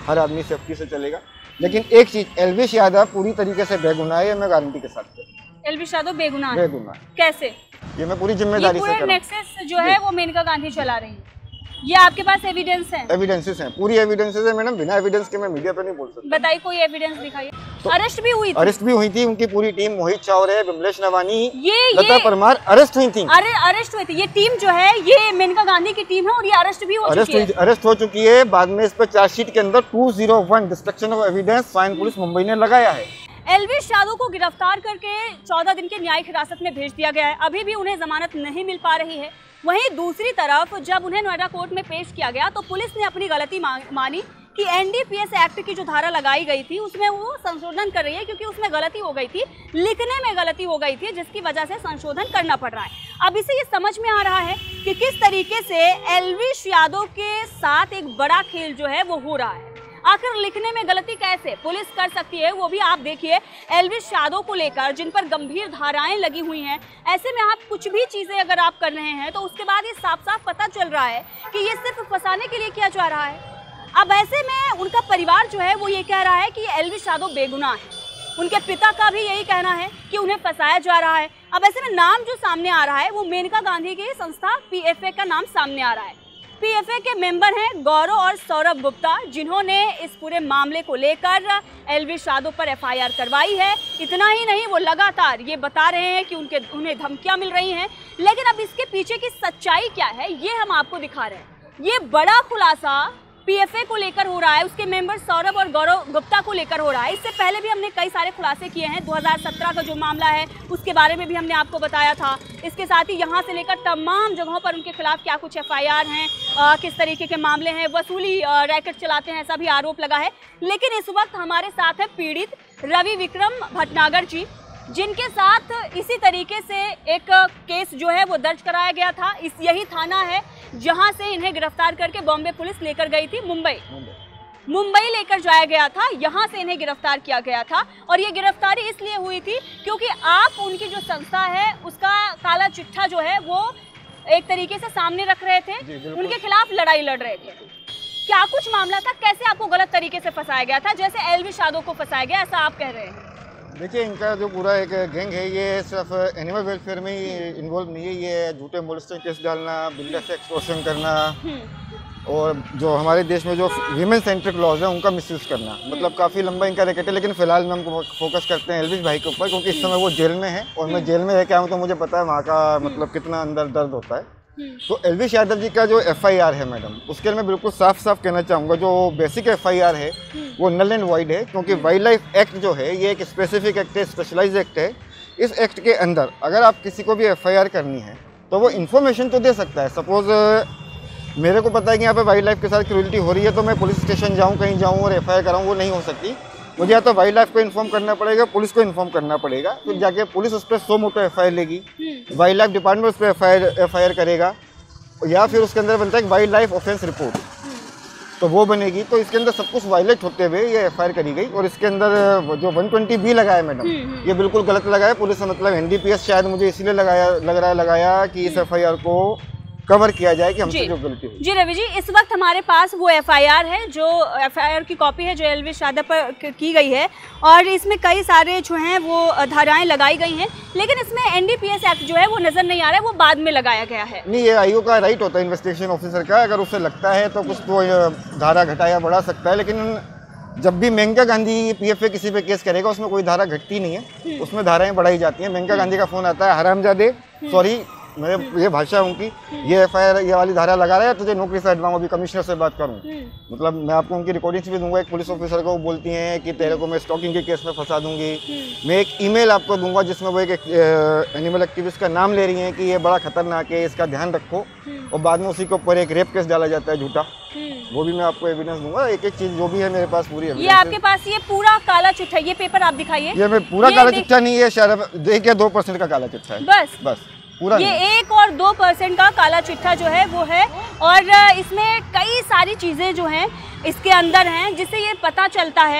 हर आदमी सेफ्टी से चलेगा। लेकिन एक चीज, एल्विश यादव पूरी तरीके से बेगुनाह है, मैं गारंटी के साथ कहता हूं। एल्विश यादव बेगुनाह है? बेगुनाह। कैसे? ये मैं पूरी जिम्मेदारी से कह रहा हूं। नेक्सस जो है वो मेनका गांधी चला रही है, ये आपके पास एविडेंस है? एविडेंसेस हैं, पूरी एविडेंसेस है मैडम, बिना एविडेंस के मैं मीडिया पे नहीं बोल सकता। बताइए कोई एविडेंस दिखाइए। तो अरेस्ट भी हुई थी? अरेस्ट भी हुई थी, उनकी पूरी टीम, मोहित चौरे, विमलेश नवानी, लता परमार अरेस्ट हुई थी। अरेस्ट हुई थी। ये टीम जो है ये मेनका गांधी की टीम है और ये अरेस्ट भी हो चुकी है। अरेस्ट हो चुकी है। बाद में इस पर चार्जशीट के अंदर 201 destruction of evidence fine police Mumbai ने लगाया है। एल्विश यादव को गिरफ्तार करके 14 दिन की न्यायिक हिरासत में भेज दिया गया है। अभी भी उन्हें जमानत नहीं मिल पा रही है। वहीं दूसरी तरफ जब उन्हें नोएडा कोर्ट में पेश किया गया तो पुलिस ने अपनी गलती मानी कि एनडीपीएस एक्ट की जो धारा लगाई गई थी उसमें वो संशोधन कर रही है, क्योंकि उसमें गलती हो गई थी, लिखने में गलती हो गई थी, जिसकी वजह से संशोधन करना पड़ रहा है। अब इसे ये समझ में आ रहा है कि किस तरीके से एल्विश यादव के साथ एक बड़ा खेल जो है वो हो रहा है। आखिर लिखने में गलती कैसे पुलिस कर सकती है, वो भी आप देखिए। एल्विश यादव को लेकर जिन पर गंभीर धाराएं लगी हुई हैं, ऐसे में आप कुछ भी चीजें अगर आप कर रहे हैं तो उसके बाद ये साफ साफ पता चल रहा है कि ये सिर्फ फंसाने के लिए किया जा रहा है। अब ऐसे में उनका परिवार जो है वो ये कह रहा है कि एल्विश यादव बेगुनाह है। उनके पिता का भी यही कहना है कि उन्हें फंसाया जा रहा है। अब ऐसे में नाम जो सामने आ रहा है वो मेनका गांधी की संस्था पीएफए का नाम सामने आ रहा है। पीएफए के मेंबर हैं गौरव और सौरभ गुप्ता, जिन्होंने इस पूरे मामले को लेकर एल्विश यादव पर एफआईआर करवाई है। इतना ही नहीं, वो लगातार ये बता रहे हैं कि उन्हें धमकियां मिल रही हैं। लेकिन अब इसके पीछे की सच्चाई क्या है ये हम आपको दिखा रहे हैं। ये बड़ा खुलासा पीएफए को लेकर हो रहा है, उसके मेंबर सौरभ और गौरव गुप्ता को लेकर हो रहा है। इससे पहले भी हमने कई सारे खुलासे किए हैं। 2017 का जो मामला है उसके बारे में भी हमने आपको बताया था। इसके साथ ही यहाँ से लेकर तमाम जगहों पर उनके खिलाफ क्या कुछ एफआईआर हैं, किस तरीके के मामले हैं, वसूली रैकेट चलाते हैं, ऐसा भी आरोप लगा है। लेकिन इस वक्त हमारे साथ है पीड़ित रवि विक्रम भटनागर जी, जिनके साथ इसी तरीके से एक केस जो है वो दर्ज कराया गया था। यही थाना है जहां से इन्हें गिरफ्तार करके बॉम्बे पुलिस लेकर गई थी। मुंबई लेकर जाया गया था, यहां से इन्हें गिरफ्तार किया गया था। और ये गिरफ्तारी इसलिए हुई थी क्योंकि आप उनकी जो संस्था है उसका काला चिट्ठा जो है वो एक तरीके से सामने रख रहे थे, उनके खिलाफ लड़ाई लड़ रहे थे। क्या कुछ मामला था, कैसे आपको गलत तरीके से फंसाया गया था, जैसे एल्विश यादव को फंसाया गया, ऐसा आप कह रहे हैं? देखिए, इनका जो पूरा एक गैंग है ये सिर्फ एनिमल वेलफेयर में ही इन्वॉल्व नहीं है। ये झूठे मोलेस्टिंग केस डालना, बिल्डर से एक्सटॉर्शन करना और जो हमारे देश में जो वीमेन सेंट्रिक लॉज है उनका मिसयूज करना, मतलब काफ़ी लंबा इनका रैकेट है। लेकिन फिलहाल हम फोकस करते हैं एल्विश भाई के ऊपर, क्योंकि इस समय वो जेल में है और मैं जेल में रह के आऊँ तो मुझे पता है वहाँ का मतलब कितना अंदर दर्द होता है। तो एल्विश यादव जी का जो एफआईआर है मैडम, उसके लिए मैं बिल्कुल साफ साफ कहना चाहूँगा, जो बेसिक एफआईआर है वो नल एंड वाइड है। क्योंकि वाइल्ड लाइफ एक्ट जो है ये एक स्पेसिफिक एक्ट है, स्पेशलाइज एक्ट है। इस एक्ट के अंदर अगर आप किसी को भी एफआईआर करनी है तो वो इन्फॉर्मेशन तो दे सकता है। सपोज मेरे को पता है कि यहाँ पे वाइल्ड लाइफ के साथ क्रूरल्टी हो रही है तो मैं पुलिस स्टेशन जाऊँ, कहीं जाऊँ और एफआईआर कराऊँ, वो नहीं हो सकती। मुझे या तो वाइल्ड लाइफ को इन्फॉर्म करना पड़ेगा, पुलिस को इन्फॉर्म करना पड़ेगा, फिर जाके पुलिस उस पर सो मोटो एफआईआर लेगी, वाइल्ड लाइफ डिपार्टमेंट उस पर एफआईआर करेगा, या फिर उसके अंदर बनता है वाइल्ड लाइफ ऑफेंस रिपोर्ट, तो वो बनेगी। तो इसके अंदर सब कुछ वायलेट होते हुए ये एफआईआर करी गई। और इसके अंदर जो 120B लगा है मैडम, ये बिल्कुल गलत लगा है। पुलिस ने मतलब एनडीपीएस शायद मुझे इसलिए लगाया कि इस एफआईआर को कवर किया जाए कि हमसे जो गलती हुई। जी रवि जी, इस वक्त हमारे पास वो एफआईआर है, जो एफआईआर की कॉपी है जो एल्विश यादव पर की गई है, और इसमें कई सारे जो हैं वो धाराएं लगाई गई हैं। लेकिन इसमें एनडीपीएस एक्ट जो है वो नजर नहीं आ रहा है, वो बाद में लगाया गया है। नहीं, ये आईओ का राइट होता है इन्वेस्टिगेशन ऑफिसर का, अगर उसे लगता है तो कुछ तो धारा घटाया बढ़ा सकता है। लेकिन जब भी मेनका गांधी पीएफए किसी पे केस करेगा उसमें कोई धारा घटती नहीं है, उसमें धाराएं बढ़ाई जाती हैं। मेनका गांधी का फोन आता है, हरामजादे, सॉरी मेरे ये भाषा उनकी, ये एफआईआर ये वाली धारा लगा रहा है, तुझे नौकरी से हटवाऊंगा, अभी कमिश्नर से बात करूं। मतलब मैं आपको उनकी रिकॉर्डिंग्स भी दूंगा। एक पुलिस ऑफिसर को बोलती हैं कि तेरे को मैं स्टॉकिंग के केस में फंसा दूंगी। मैं एक ईमेल आपको दूंगा जिसमें वो एक एनिमल एक्टिविस्ट का नाम ले रही हैं कि ये बड़ा खतरनाक है, इसका ध्यान रखो, और बाद में उसी के ऊपर एक रेप केस डाला जाता है झूठा, वो भी मैं आपको एविडेंस दूंगा। एक एक चीज जो भी है मेरे पास पूरी ये आपके पास ये पूरा काला चिट्ठा, ये पेपर आप दिखाइए। ये मैं पूरा काला चिट्ठा नहीं है, शायद देखिए 2% का काला चिट्ठा है, बस पूरा ये 1 और 2% का काला चिट्ठा जो है वो है। और इसमें कई सारी चीजें जो हैं इसके अंदर हैं, जिससे ये पता चलता है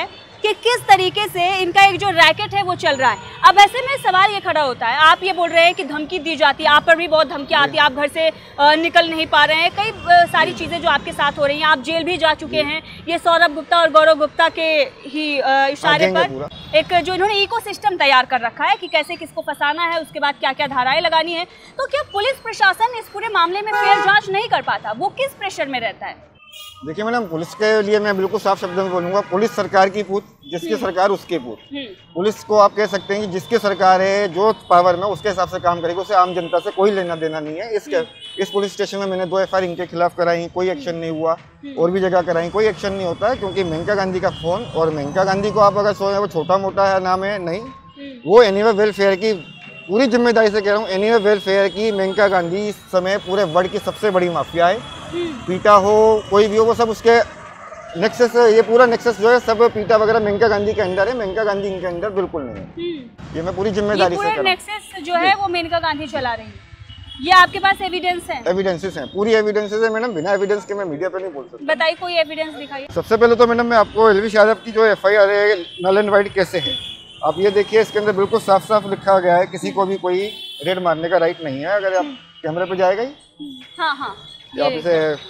कि किस तरीके से इनका एक जो रैकेट है वो चल रहा है। अब ऐसे में सवाल ये खड़ा होता है, आप ये बोल रहे हैं कि धमकी दी जाती है, आप पर भी बहुत धमकी आती है, आप घर से निकल नहीं पा रहे हैं, कई सारी चीज़ें जो आपके साथ हो रही हैं, आप जेल भी जा चुके हैं, ये सौरभ गुप्ता और गौरव गुप्ता के ही इशारे पर एक जो इन्होंने इकोसिस्टम तैयार कर रखा है कि कैसे किसको फंसाना है, उसके बाद क्या क्या धाराएं लगानी है। तो क्या पुलिस प्रशासन इस पूरे मामले में फेयर जांच नहीं कर पाता? वो किस प्रेशर में रहता है? देखिए मैडम, पुलिस के लिए मैं बिल्कुल साफ शब्दों में बोलूँगा, पुलिस सरकार की पूत, जिसकी सरकार उसके पूत। पुलिस को आप कह सकते हैं कि जिसकी सरकार है, जो पावर में उसके हिसाब से काम करेगी, उसे आम जनता से कोई लेना देना नहीं है। इस पुलिस स्टेशन में मैंने 2 FIR इनके खिलाफ कराई, कोई एक्शन नहीं हुआ, और भी जगह कराई, कोई एक्शन नहीं होता है, क्योंकि मेनका गांधी का फोन, और मेनका गांधी को आप अगर सोचे वो छोटा मोटा है नाम है, नहीं, वो एनीवे वेलफेयर की, पूरी जिम्मेदारी से कह रहा हूँ, एनीवे वेलफेयर की मेनका गांधी इस समय पूरे वर्ल्ड की सबसे बड़ी माफिया है। पीटा हो कोई भी हो, वो सब उसके नेक्सस, ये पूरा नेक्सस जो है सब पीटा वगैरह मेनका गांधी के अंदर है, मेनका गांधी इनके अंदर बिल्कुल नहीं है। ये मैं पूरी जिम्मेदारी से कह रहा हूँ। नेक्सस जो है वो मेनका गांधी चला रही है, ये आपके पास एविडेंस है? एविडेंसेस हैं, पूरी एविडेंसेस है मैडम, बिना एविडेंस के मैं मीडिया पे नहीं बोल सकता। बताइए, कोई एविडेंस दिखाइए। सबसे पहले तो मैडम मैं आपको एलविश यादव की जो FIR है नल एंड वाइट कैसे है, आप ये देखिए, इसके अंदर बिल्कुल साफ साफ लिखा गया है, किसी को भी कोई रेड मारने का राइट नहीं है। अगर आप कैमरे पे जाएगा ही, हाँ, आप इसे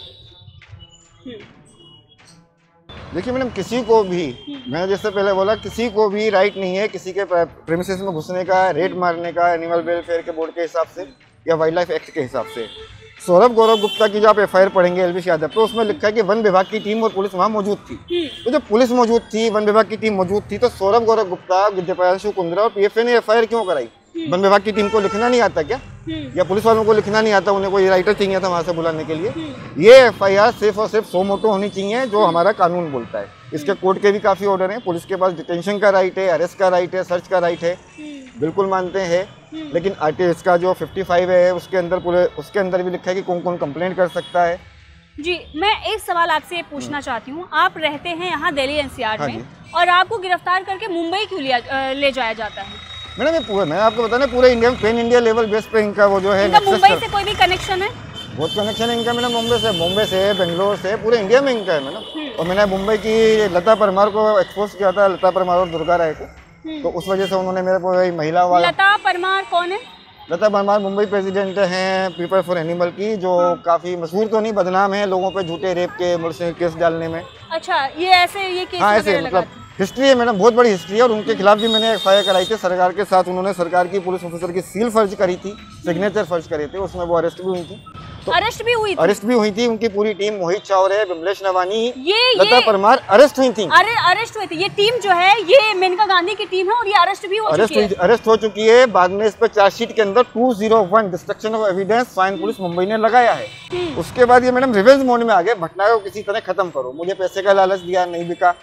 देखिए मैडम, किसी को भी, मैंने जैसे पहले बोला, किसी को भी राइट नहीं है किसी के प्रेमिसेस में घुसने का, रेड मारने का, एनिमल वेलफेयर के बोर्ड के हिसाब से या वाइल्ड लाइफ एक्ट के हिसाब से। सौरभ गौरव गुप्ता की जो आप FIR पढ़ेंगे एलविश यादव, तो उसमें लिखा है कि वन विभाग की टीम और पुलिस वहां मौजूद थी। तो जब पुलिस मौजूद थी, वन विभाग की टीम मौजूद थी, तो सौरभ गौरव गुप्ता, विद्यापाशु कुंद्रा और PFA ने FIR क्यों कराई? वन विभाग की टीम को लिखना नहीं आता क्या, या पुलिस वालों को लिखना नहीं आता? उन्हें कोई राइटर चाहिए था वहां से बुलाने के लिए? ये FIR सिर्फ और सिर्फ सो मोटो होनी चाहिए, जो हमारा कानून बोलता है। इसके कोर्ट के भी काफी ऑर्डर हैं, पुलिस के पास डिटेंशन का राइट है, अरेस्ट का राइट है, सर्च का राइट है, बिल्कुल मानते हैं। लेकिन RTS का जो 55 है उसके अंदर पूरे, उसके अंदर भी लिखा है कि कौन कौन कंप्लेंट कर सकता है। जी, मैं एक सवाल आपसे ये पूछना चाहती हूँ, आप रहते हैं यहाँ दिल्ली NCR में, और आपको गिरफ्तार करके मुंबई क्यों ले जाया जाता है? मैडम ये पूरा, मैं आपको बता, पूरे इंडिया में पैन इंडिया लेवल बेस पे इनका वो जो है, मुंबई से कोई भी कनेक्शन है? बहुत कनेक्शन है इनका मैडम, मुंबई से, बेंगलोर से, पूरे इंडिया में इनका है मैडम। और मैंने मुंबई की लता परमार को एक्सपोज किया था, लता परमार और दुर्गा राय को, तो उस वजह से उन्होंने मेरे को महिला वाला। लता परमार कौन है? लता परमार मुंबई प्रेसिडेंट हैं पीपल फॉर एनिमल की, जो काफी मशहूर तो नहीं, बदनाम है लोगों पे झूठे रेप के मुझसे केस डालने में। अच्छा, ये ऐसे ये केस? हाँ, ऐसे मतलब हिस्ट्री है मैडम, बहुत बड़ी हिस्ट्री है, और उनके खिलाफ भी मैंने FIR कराई थी सरकार के साथ। उन्होंने सरकार की पुलिस ऑफिसर की सील फर्ज करी थी, सिग्नेचर फर्ज करे थे, उसमें वो अरेस्ट भी हुई थी। तो अरेस्ट भी हुई थी? अरेस्ट भी हुई थी। उनकी पूरी टीम, मोहित चौरे, बिमलेश नवानी, लता परमार अरेस्ट हुई थी। अरेस्ट हुई थी। ये टीम जो है ये मेनका गांधी की टीम है, और ये अरेस्ट भी अरेस्ट हो चुकी है। बाद में इस पर चार्जशीट के अंदर 201 destruction of evidence fine police Mumbai ने लगाया है। उसके बाद ये मैडम रिवेंज मोड में आ गए, घटना को किसी तरह खत्म करो, मुझे पैसे का लालच दिया, नहीं बिका,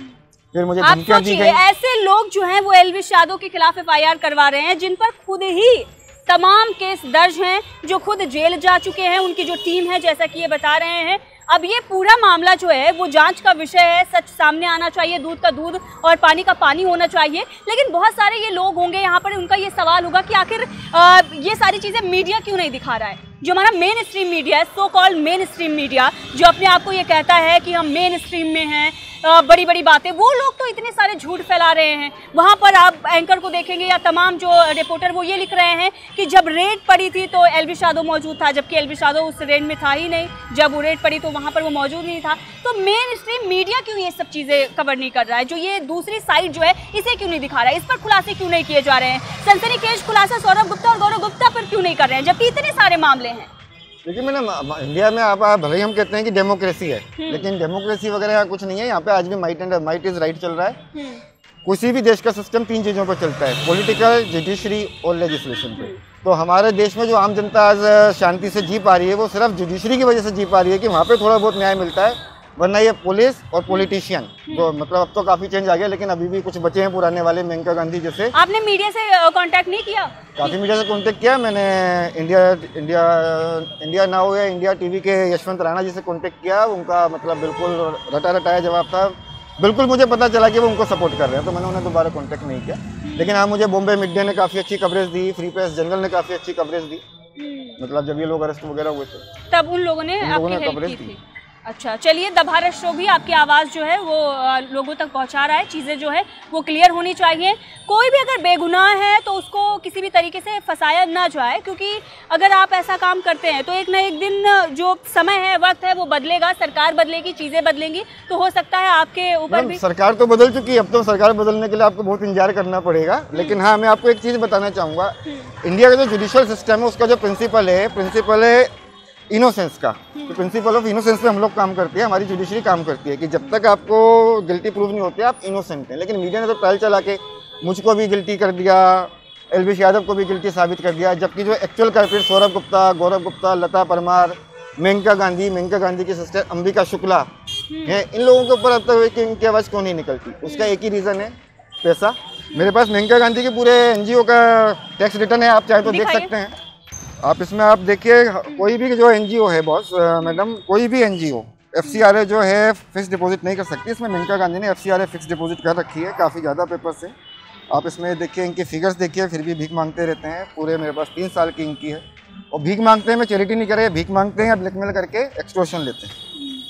फिर मुझे धमकियां दी गई। ऐसे लोग जो हैं वो एलविश यादव के खिलाफ FIR करवा रहे हैं, जिन पर खुद ही तमाम केस दर्ज हैं, जो खुद जेल जा चुके हैं, उनकी जो टीम है, जैसा कि ये बता रहे हैं। अब ये पूरा मामला जो है वो जांच का विषय है, सच सामने आना चाहिए, दूध का दूध और पानी का पानी होना चाहिए। लेकिन बहुत सारे ये लोग होंगे यहाँ पर, उनका ये सवाल होगा कि आखिर ये सारी चीज़ें मीडिया क्यों नहीं दिखा रहा है? जो हमारा मेन स्ट्रीम मीडिया है, so called mainstream media, जो अपने आप को ये कहता है कि हम मेन स्ट्रीम में हैं, बड़ी बड़ी बातें, वो लोग तो इतने सारे झूठ फैला रहे हैं। वहाँ पर आप एंकर को देखेंगे या तमाम जो रिपोर्टर, वो ये लिख रहे हैं कि जब रेड पड़ी थी तो एलविश यादव मौजूद था, जबकि एलविश यादव उस रेड में था ही नहीं। जब वो रेड पड़ी तो वहाँ पर वो मौजूद नहीं था। तो मेन स्ट्रीम मीडिया क्यों ये सब चीज़ें कवर नहीं कर रहा है? जो ये दूसरी साइड जो है, इसे क्यों नहीं दिखा रहा है? इस पर खुलासे क्यों नहीं किए जा रहे हैं? सनसनीखेज खुलासा सौरभ गुप्ता और गौरव गुप्ता पर क्यों नहीं कर रहे हैं, जबकि इतने सारे मामले हैं? देखिए मैडम, इंडिया में आप भले ही हम कहते हैं कि डेमोक्रेसी है, लेकिन डेमोक्रेसी वगैरह कुछ नहीं है यहाँ पे। आज भी माइट इज राइट चल रहा है। किसी भी देश का सिस्टम 3 चीज़ों पर चलता है, पॉलिटिकल, जुडिशरी और लेजिस्लेशन पे। तो हमारे देश में जो आम जनता आज शांति से जी पा रही है, वो सिर्फ जुडिशरी की वजह से जी पा रही है कि वहाँ पे थोड़ा बहुत न्याय मिलता है। वरना ये पुलिस और पॉलिटिशियन, जो मतलब अब तो काफी चेंज आ गया, लेकिन अभी भी कुछ बचे हैं पुराने वाले, मेनका गांधी जैसे। आपने मीडिया से कांटेक्ट नहीं किया? काफी मीडिया से कांटेक्ट किया मैंने। इंडिया नाउ या इंडिया टीवी के यशवंत राणा जी से कांटेक्ट किया। उनका मतलब बिल्कुल रटा रटाया जवाब था। बिल्कुल मुझे पता चला कि वो उनको सपोर्ट कर रहे हैं, तो मैंने उन्हें दोबारा कांटेक्ट नहीं किया। लेकिन हाँ, मुझे बॉम्बे मीडिया ने काफ़ी अच्छी कवरेज दी, फ्री प्रेस जर्नल ने काफ़ी अच्छी कवरेज दी। मतलब जब ये लोग अरेस्ट वगैरह हुए थे, तब उन लोगों ने कवरेज दी। अच्छा, चलिए द भारत शो भी आपकी आवाज़ जो है वो लोगों तक पहुंचा रहा है। चीज़ें जो है वो क्लियर होनी चाहिए। कोई भी अगर बेगुनाह है तो उसको किसी भी तरीके से फंसाया ना जाए, क्योंकि अगर आप ऐसा काम करते हैं तो एक ना एक दिन जो समय है, वक्त है, वो बदलेगा, सरकार बदलेगी, चीज़ें बदलेंगी, तो हो सकता है आपके ऊपर भी। सरकार तो बदल चुकी है, अब तो सरकार बदलने के लिए आपको बहुत इंतजार करना पड़ेगा। लेकिन हाँ, मैं आपको एक चीज़ बताना चाहूँगा, इंडिया का जो जुडिशियल सिस्टम है उसका जो प्रिंसिपल है इनोसेंस का। तो प्रिंसिपल ऑफ इनोसेंस पे हम लोग काम करते हैं, हमारी जुडिशरी काम करती है कि जब तक आपको गिल्टी प्रूव नहीं होते आप इनोसेंट हैं। लेकिन मीडिया ने तो ट्रायल चला के मुझको भी गिल्टी कर दिया, एलविश यादव को भी गिल्टी साबित कर दिया, जबकि जो एक्चुअल कल्प्रिट सौरभ गुप्ता, गौरव गुप्ता, लता परमार, मेनका गांधी की सिस्टर अंबिका शुक्ला है, इन लोगों के ऊपर अब तक इनकी आवाज़ क्यों नहीं निकलती? उसका एक ही रीज़न है, पैसा। मेरे पास मेनका गांधी के पूरे एनजीओ का टैक्स रिटर्न है, आप चाहे तो देख सकते हैं। आप इसमें आप देखिए, कोई भी जो एनजीओ है बॉस मैडम, कोई भी एनजीओ एफसीआरए जो है फिक्स डिपॉजिट नहीं कर सकती। इसमें मेनका गांधी ने एफसीआरए फिक्स डिपॉजिट कर रखी है, काफ़ी ज़्यादा पेपर्स है। आप इसमें देखिए, इनके फिगर्स देखिए, फिर भी भीख मांगते रहते हैं। पूरे मेरे पास 3 साल की इनकी है, और भीख मांगते हैं, मैं चैरिटी नहीं कर रहे, भीख मांगते हैं, ब्लैकमेल करके एक्सटॉर्शन लेते हैं।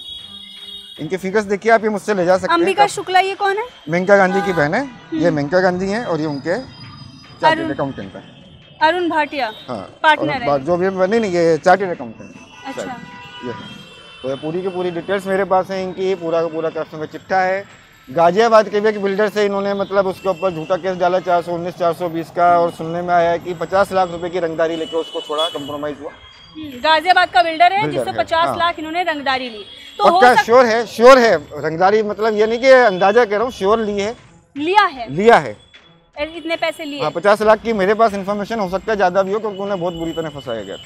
इनके फिगर्स देखिए आप, ये मुझसे ले जा सकते हैं। अंबिका शुक्ला ये कौन है? मेनका गांधी की बहन है, ये मेनका गांधी हैं, और ये उनके चार्टर्ड अकाउंटेंट हैं, अरुण भाटिया। हाँ, पार्टनर है जो भी बनी नहीं, ये चार्टर्ड अकाउंटेंट। अच्छा, ये तो ये पूरी की पूरी डिटेल्स मेरे पास है इनकी, पूरा का पूरा कस्टमर चिट्ठा है। गाजियाबाद के भी एक बिल्डर से इन्होंने मतलब उसके ऊपर झूठा केस डाला 419 420 का, और सुनने में आया है कि 50 लाख रुपए की रंगदारी लेकर उसको छोड़ा, कंप्रोमाइज हुआ। गाजियाबाद का बिल्डर है जिससे 50 हाँ। लाख इन्होंने रंगदारी ली। तो पक्का श्योर है रंगदारी, मतलब ये नहीं कि अंदाजा कह रहा हूँ, श्योर लिया है इतने पैसे लिए। हाँ, 50 लाख की मेरे पास इन्फॉर्मेशन हो सकता है ज़्यादा भी हो, क्योंकि उन्हें बहुत बुरी तरह फंसाया गया था।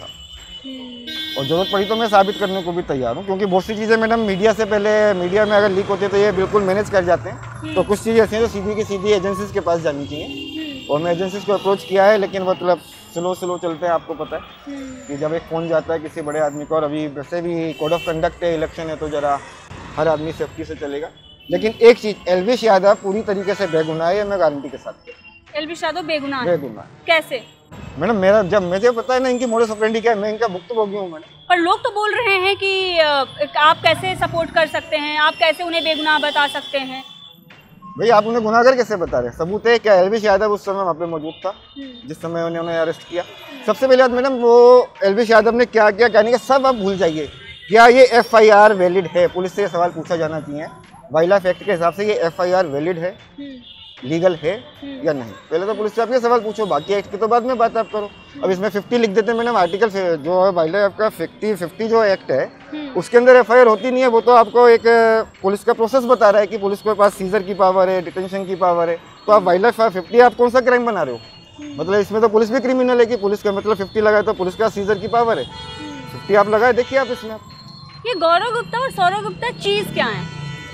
और जरूरत पड़ी तो मैं साबित करने को भी तैयार हूँ, क्योंकि बहुत सी चीज़ें मैडम मीडिया से पहले, मीडिया में अगर लीक होती है तो ये बिल्कुल मैनेज कर जाते हैं। तो कुछ चीज़ें ऐसी हैं जो सीधी की सीधी एजेंसीज के पास जानी चाहिए, और मैं एजेंसीज को अप्रोच किया है, लेकिन मतलब स्लो चलते हैं। आपको पता है कि जब एक फ़ोन जाता है किसी बड़े आदमी को, और अभी वैसे भी कोड ऑफ कंडक्ट है, इलेक्शन है, तो ज़रा हर आदमी सेफ्टी से चलेगा। लेकिन एक चीज़, एलविश यादव पूरी तरीके से बेगुनाह है, मैं गारंटी के साथ। एलविश यादव बेगुनाह है? कैसे मैडम? जब मुझे पता है ना इनकी मोडस ऑपरेंडी क्या है, मैं इनका भुक्तभोगी हूँ मैडम। पर लोग तो बोल रहे हैं कि आप कैसे सपोर्ट कर सकते हैं, आप कैसे उन्हें बेगुनाह बता सकते हैं? भाई आप उन्हें गुनाहगार कैसे बता रहे हैं? सबूत है क्या? एलविश यादव उस समय वहाँ पे मौजूद था जिस समय उन्होंने अरेस्ट किया। सबसे पहले बात मैडम, वो एलविश यादव ने क्या किया, क्या नहीं किया, सब आप भूल जाइए। क्या ये FIR वैलिड है? पुलिस से ये सवाल पूछा जाना चाहिए। वाइल्ड लाइफ एक्ट के हिसाब से ये FIR वैलिड है, लीगल है या नहीं? पहले तो पुलिस से आप ये सवाल पूछो, बाकी एक्ट की तो बाद में बात आप करो। अब इसमें 50 लिख देते हैं मैडम, आर्टिकल जो है वाइल्ड लाइफ का 50 जो एक्ट है उसके अंदर FIR होती नहीं है। वो तो आपको एक पुलिस का प्रोसेस बता रहा है कि पुलिस के पास सीजर की पावर है, डिटेंशन की पावर है। तो आप वाइल्ड लाइफ 50 आप कौन सा क्राइम बना रहे हो? मतलब इसमें तो पुलिस भी क्रिमिनल है कि पुलिस का मतलब 50 लगाए तो पुलिस का सीजर की पावर है, 50 आप लगाए, देखिए आप इसमें। ये गौरव गुप्ता और सौरभ गुप्ता चीज क्या है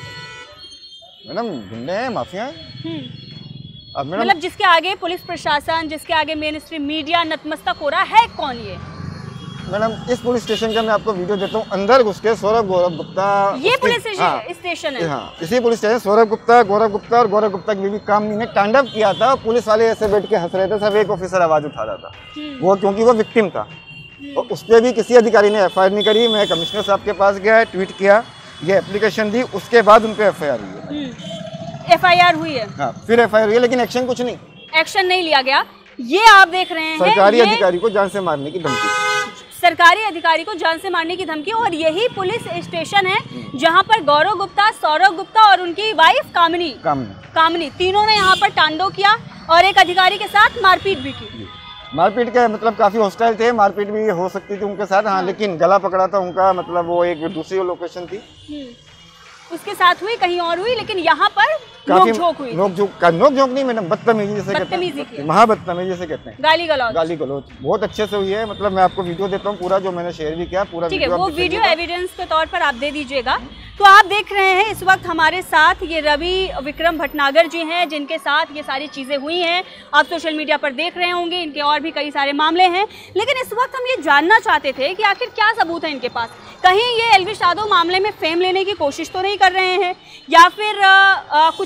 मैडम? गुंडे हैं, माफिया हैं। अब मैडम मतलब जिसके आगे पुलिस प्रशासन, जिसके आगे मेन स्ट्रीम मीडिया नतमस्तक हो रहा है, कौन ये? मैडम इस पुलिस स्टेशन का मैं आपको वीडियो देता हूँ, अंदर घुस के गौरव गुप्ता, ये पुलिस स्टेशन है? हाँ, इसी पुलिस स्टेशन गौरव गुप्ता और गौरव गुप्ता की भी काम ने तांडव किया था। पुलिस वाले ऐसे बैठ के हंस रहे थे, सब एक ऑफिसर आवाज उठा रहा था, वो क्योंकि वो विक्टिम था। और उस पर भी किसी अधिकारी ने FIR नहीं करी। मैं कमिश्नर साहब के पास गया, ट्वीट किया, ये एप्लीकेशन दी, उसके बाद उन पर FIR हुई है। FIR हुई है? हाँ, फिर FIR हुई है, लेकिन एक्शन कुछ नहीं, एक्शन नहीं लिया गया। ये आप देख रहे हैं सरकारी अधिकारी को जान से मारने की धमकी, सरकारी अधिकारी को जान से मारने की धमकी। और यही पुलिस स्टेशन है जहां पर गौरव गुप्ता, सौरभ गुप्ता और उनकी वाइफ कामनी तीनों ने यहाँ पर तांडव किया और एक अधिकारी के साथ मारपीट भी की। मारपीट का मतलब काफी हॉस्टाइल थे, मारपीट भी हो सकती थी उनके साथ। हाँ, लेकिन गला पकड़ा था उनका, मतलब वो एक दूसरी लोकेशन थी, उसके साथ हुई, कहीं और हुई, लेकिन यहाँ पर नोक-झोंक हुई। नोक-झोंक नहीं मैडम, बदतमीजी जैसे कहते हैं, महाबदतमीजी जैसे कहते हैं, गाली गलौज बहुत अच्छे से हुई है। मतलब मैं आपको वीडियो देता हूँ पूरा, जो मैंने शेयर भी किया पूरा। ठीक है, वो वीडियो एविडेंस के तौर पर आप दे दीजिएगा। तो आप देख रहे हैं इस वक्त हमारे साथ ये रवि विक्रम भटनागर जी हैं, जिनके साथ ये सारी चीज़ें हुई हैं। आप सोशल मीडिया पर देख रहे होंगे, इनके और भी कई सारे मामले हैं। लेकिन इस वक्त हम ये जानना चाहते थे कि आखिर क्या सबूत है इनके पास। कहीं ये एलविश यादव मामले में फेम लेने की कोशिश तो नहीं कर रहे हैं, या फिर कुछ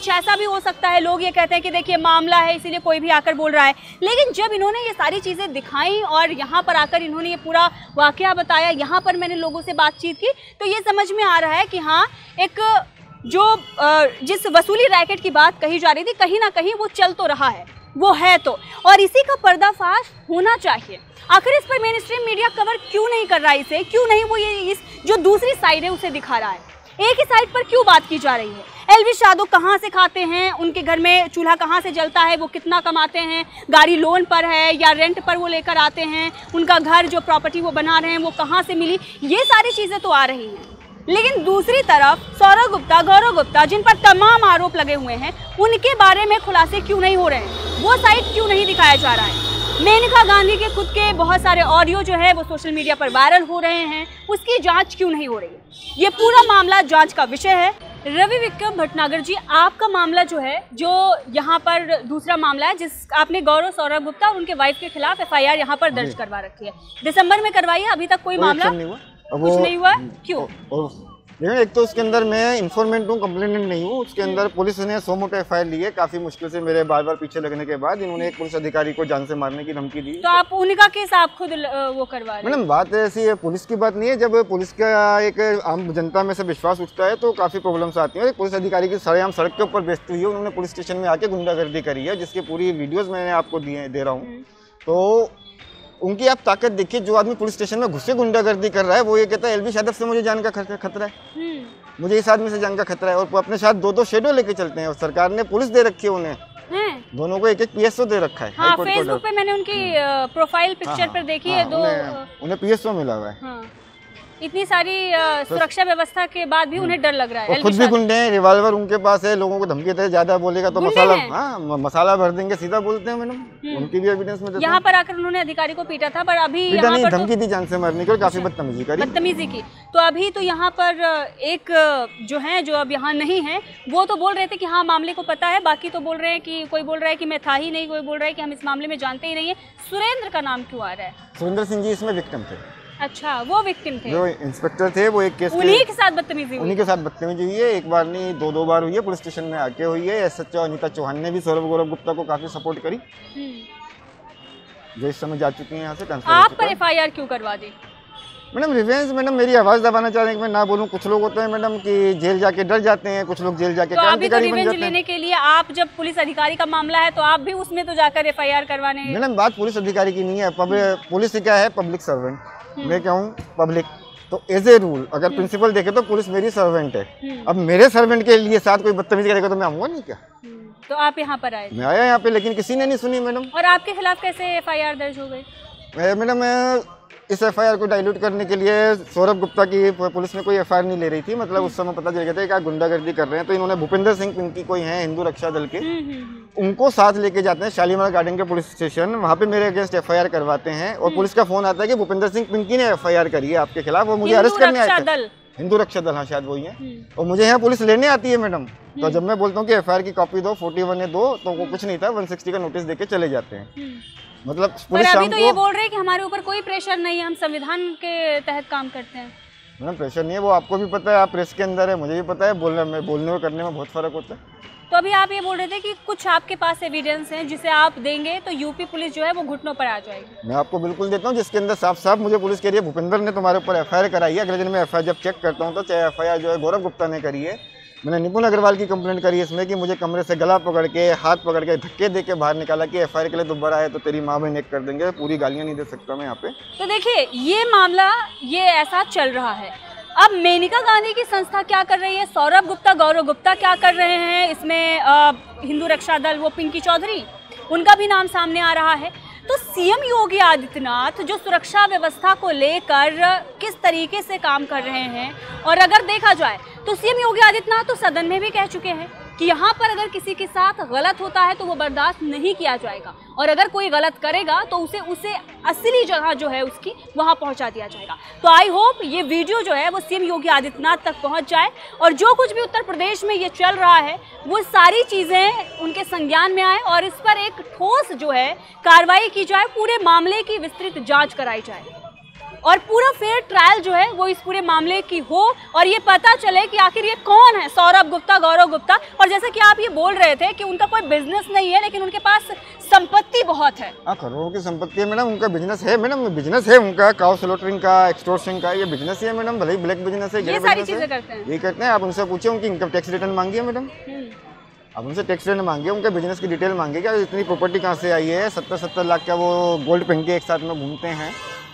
कुछ ऐसा भी हो सकता है, लोग ये कहते हैं कि देखिए मामला है इसीलिए कोई भी आकर बोल रहा है। लेकिन जब इन्होंने ये सारी चीज़ें दिखाई और यहाँ पर आकर इन्होंने ये पूरा वाकया बताया, यहाँ पर मैंने लोगों से बातचीत की, तो ये समझ में आ रहा है कि हाँ, एक जो जिस वसूली रैकेट की बात कही जा रही थी, कहीं ना कहीं वो चल तो रहा है, वो है तो, और इसी का पर्दाफाश होना चाहिए। आखिर इस पर मेन स्ट्रीम मीडिया कवर क्यों नहीं कर रहा है इसे? क्यों नहीं वो ये इस जो दूसरी साइड है उसे दिखा रहा है? एक ही साइड पर क्यों बात की जा रही है? एलविश यादव कहाँ से खाते हैं, उनके घर में चूल्हा कहाँ से जलता है, वो कितना कमाते हैं, गाड़ी लोन पर है या रेंट पर वो लेकर आते हैं, उनका घर जो प्रॉपर्टी वो बना रहे हैं वो कहाँ से मिली, ये सारी चीज़ें तो आ रही हैं। लेकिन दूसरी तरफ सौरभ गुप्ता, गौरव गुप्ता, जिन पर तमाम आरोप लगे हुए हैं, उनके बारे में खुलासे क्यों नहीं हो रहे हैं? वो साइड क्यों नहीं दिखाया जा रहा है? मेनका गांधी के खुद के बहुत सारे ऑडियो जो है वो सोशल मीडिया पर वायरल हो रहे हैं, उसकी जांच क्यों नहीं हो रही है? ये पूरा मामला जांच का विषय है। रवि विक्रम भटनागर जी, आपका मामला जो है, जो यहाँ पर दूसरा मामला है, जिस आपने गौरव सौरभ गुप्ता और उनके वाइफ के खिलाफ FIR यहाँ पर दर्ज करवा रखी है, दिसंबर में करवाई है, अभी तक कोई मामला कुछ नहीं हुआ, क्यों? लेकिन एक तो उसके अंदर मैं इन्फॉर्मेंट हूँ, कंप्लेनेंट नहीं हूँ। उसके अंदर पुलिस ने 100 मोटे FIR ली है, काफी मुश्किल से मेरे बार बार पीछे लगने के बाद इन्होंने एक पुलिस अधिकारी को जान से मारने की धमकी दी। तो आप उनका केस आप खुद वो करवा रहे हैं? मैडम बात ऐसी है, पुलिस की बात नहीं है। जब पुलिस का एक आम जनता में से विश्वास उठता है तो काफी प्रॉब्लम्स आती हैं। एक पुलिस अधिकारी की सरेआम सड़क के ऊपर बेइज्जती हुई है, उन्होंने पुलिस स्टेशन में आके गुंडागर्दी करी है, जिसकी पूरी वीडियोज मैंने आपको दे रहा हूँ। तो उनकी आप ताकत देखिए, जो आदमी पुलिस स्टेशन में घुसे गुंडागर्दी कर रहा है, वो ये कहता है एलविश यादव से मुझे जान का खतरा है, मुझे इस आदमी से जान का खतरा है, और वो अपने साथ 2-2 शेडो लेके चलते हैं। और सरकार ने पुलिस दे रखी है उन्हें, दोनों को 1-1 PSO दे रखा है। हाँ, फेसबुक पे मैंने उनकी प्रोफाइल पिक्चर पर देखी है, उन्हें PSO मिला हुआ है। इतनी सारी सुरक्षा व्यवस्था के बाद भी उन्हें डर लग रहा है। खुद भी गुंडे हैं, रिवॉल्वर उनके पास है, लोगों को धमकी देते हैं, ज्यादा बोलेगा तो मसाला भर देंगे, सीधा बोलते हैं मैडम। उनकी भी एविडेंस में यहाँ पर आकर उन्होंने अधिकारी को पीटा था, पर अभी पीटा नहीं, धमकी दी जान से मारने की और काफी बदतमीजी की। तो अभी तो यहाँ पर एक जो है, जो अब यहाँ नहीं है, वो तो बोल रहे थे कि हाँ मामले को पता है, बाकी तो बोल रहे हैं कि कोई बोल रहा है कि मैं था ही नहीं, कोई बोल रहा है कि हम इस मामले में जानते ही नहीं है। सुरेंद्र का नाम क्यों आ रहा है? सुरेंद्र सिंह जी इसमें विक्टिम थे। अच्छा, वो विक्टिम थे, जो इंस्पेक्टर थे, वो एक केस उन्हीं के साथ बदतमीजी हुई है। एक बार नहीं, 2 बार हुई है, पुलिस स्टेशन में आके हुई है। SHO अनीता चौहान ने भी सौरभ गौरव गुप्ता को काफी सपोर्ट करी, जो इस समय जा चुकी हैं यहाँ से। आप पर FIR क्यों करवा दी? मैडम रिवेंज, मैडम मेरी आवाज दबाना चाह रहे हैं कि मैं ना बोलूं। कुछ लोग होते हैं मैडम कि जेल जाके डर जाते हैं, कुछ लोग जेल जाके क्रांतिकारी बन जाते हैं। लेने के लिए आप, जब पुलिस अधिकारी का मामला है तो आप भी उसमें तो जाकर FIR करवाने। मैडम बात पुलिस अधिकारी की नहीं है, पुलिस क्या है, पब्लिक सर्वेंट। मैं क्या हूँ, पब्लिक। तो एज ए रूल अगर प्रिंसिपल देखे तो पुलिस मेरी सर्वेंट है। अब मेरे सर्वेंट के लिए साथ कोई बदतमीजी करेगा तो मैं आऊंगा नहीं क्या? तो आप यहाँ पर आए? मैं आया यहाँ पे, लेकिन किसी ने नहीं सुनी मैडम। और आपके खिलाफ कैसे FIR दर्ज हो गई? मैडम इस FIR को डाइल्यूट करने के लिए सौरभ गुप्ता की पुलिस ने कोई FIR नहीं ले रही थी। मतलब उस समय पता चल गया था कि गुंडागर्दी कर रहे हैं, तो इन्होंने भूपेंद्र सिंह पिंकी कोई हैं हिंदू रक्षा दल के, उनको साथ लेके जाते हैं शालीमार गार्डन के पुलिस स्टेशन। वहाँ पे मेरे अगेंस्ट FIR करवाते हैं और पुलिस का फोन आता है कि भूपेंद्र सिंह पिंकी ने FIR करी है आपके खिलाफ, वो मुझे अरेस्ट करने आए थे। हिंदू रक्षा दल, हाँ शायद वही है। और मुझे यहाँ पुलिस लेने आती है मैडम। तो जब मैं बोलता हूँ कि FIR की कॉपी दो, 41 दो, तो वो कुछ नहीं था, 160 का नोटिस देके चले जाते हैं। मतलब पुलिस अभी तो ये बोल रहे हैं कि हमारे ऊपर कोई प्रेशर नहीं है, हम संविधान के तहत काम करते हैं। मैडम प्रेशर नहीं है, वो आपको भी पता है, आप प्रेस के अंदर है, मुझे भी पता है। बोलने और करने में बहुत फर्क होता है। तो अभी आप ये बोल रहे थे कि कुछ आपके पास एविडेंस है जिसे आप देंगे तो यूपी पुलिस जो है वो घुटनों पर आ जाएगी। मैं आपको बिल्कुल देता हूँ, जिसके अंदर साफ साफ मुझे पुलिस कह रही है भूपेंद्र ने तुम्हारे ऊपर FIR कराई है। अगले दिन मैं FIR जब चेक करता हूँ तो चाहे FIR जो है गौरव गुप्ता ने करी है, मैंने निपुण अग्रवाल की कंप्लेंट करी है इसमें कि मुझे कमरे से गला पकड़ के, हाथ पकड़ के, धक्के दे के बाहर निकाला कि FIR के लिए दोबारा आए तो तेरी माँ बहन एक कर देंगे। पूरी गालियाँ नहीं दे सकता मैं यहाँ पे। तो देखिए ये मामला ये ऐसा चल रहा है। अब मेनका गांधी की संस्था क्या कर रही है, सौरभ गुप्ता, गौरव गुप्ता क्या कर रहे हैं, इसमें हिंदू रक्षा दल, वो पिंकी चौधरी, उनका भी नाम सामने आ रहा है। तो CM योगी आदित्यनाथ जो सुरक्षा व्यवस्था को लेकर किस तरीके से काम कर रहे हैं, और अगर देखा जाए तो CM योगी आदित्यनाथ तो सदन में भी कह चुके हैं कि यहाँ पर अगर किसी के साथ गलत होता है तो वो बर्दाश्त नहीं किया जाएगा, और अगर कोई गलत करेगा तो उसे असली जगह जो है उसकी वहाँ पहुँचा दिया जाएगा। तो आई होप ये वीडियो जो है वो CM योगी आदित्यनाथ तक पहुँच जाए, और जो कुछ भी उत्तर प्रदेश में ये चल रहा है वो सारी चीज़ें उनके संज्ञान में आए, और इस पर एक ठोस जो है कार्रवाई की जाए, पूरे मामले की विस्तृत जाँच कराई जाए। और पूरा फेयर ट्रायल जो है वो इस पूरे मामले की हो और ये पता चले कि आखिर ये कौन है सौरभ गुप्ता, गौरव गुप्ता। और जैसे कि आप ये बोल रहे थे कि उनका कोई बिजनेस नहीं है लेकिन उनके पास संपत्ति बहुत है। हाँ, करोड़ों की संपत्ति है मैडम, उनका बिजनेस है मैडम, बिजनेस है उनका, काउ स्लॉटरिंग का, एक्सटॉर्शन का, ये बिजनेस ही है मैडम, भले ही ब्लैक बिजनेस है, ये सारी चीजें करते हैं। ये करते हैं। आप उनसे पूछिए, उनकी इनकम टैक्स रिटर्न मांगिए मैडम, आप उनसे टैक्स रिटर्न मांगिए, उनके बिजनेस की डिटेल मांगिए, क्या इतनी प्रॉपर्टी कहाँ से आई है, 70-70 लाख का वो गोल्ड पहन के एक साथ में घूमते हैं,